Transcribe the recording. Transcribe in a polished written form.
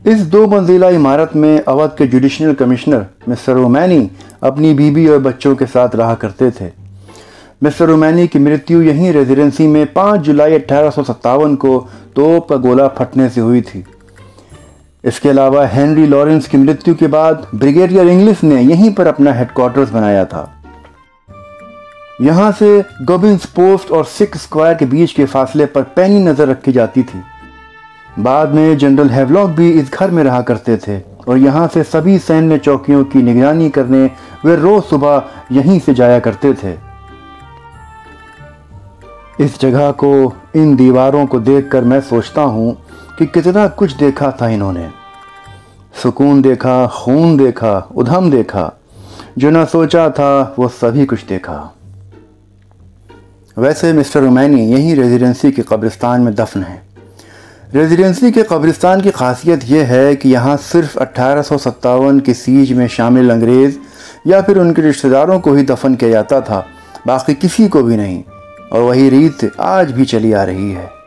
इस 2 मंजिला इमारत में अवध के जुडिशल कमिश्नर मिस्टर रोमैनी अपनी बीबी और बच्चों के साथ रहा करते थे। मिस्टर रोमैनी की मृत्यु यहीं रेजिडेंसी में 5 जुलाई 1857 को तोप का गोला फटने से हुई थी। इसके अलावा हेनरी लॉरेंस की मृत्यु के बाद ब्रिगेडियर इंग्लिश ने यहीं पर अपना हेडक्वार्टर्स बनाया था। यहाँ से गोबिंस पोस्ट और 6 स्क्वायर के बीच के फासले पर पैनी नज़र रखी जाती थी। बाद में जनरल हैवलॉक भी इस घर में रहा करते थे और यहाँ से सभी सैन्य चौकियों की निगरानी करने वे रोज सुबह यहीं से जाया करते थे। इस जगह को, इन दीवारों को देखकर मैं सोचता हूँ कि कितना कुछ देखा था इन्होंने। सुकून देखा, खून देखा, उधम देखा, जो ना सोचा था वो सभी कुछ देखा। वैसे मिस्टर रोमैनी यहीं रेजिडेंसी के कब्रिस्तान में दफन है। रेजिडेंसी के कब्रिस्तान की खासियत यह है कि यहाँ सिर्फ 1857 की सीज में शामिल अंग्रेज़ या फिर उनके रिश्तेदारों को ही दफन किया जाता था, बाकी किसी को भी नहीं। और वही रीत आज भी चली आ रही है।